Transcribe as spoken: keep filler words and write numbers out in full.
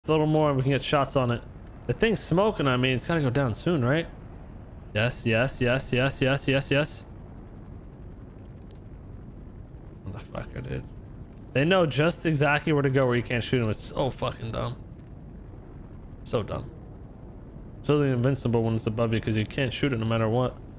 a little more and we can get shots on it. The thing's smoking on me. It's gotta go down soon, right? Yes, yes, yes, yes, yes, yes, yes. Motherfucker, dude. They know just exactly where to go where you can't shoot them. It's so fucking dumb. So dumb. It's totally invincible when it's above you because you can't shoot it no matter what.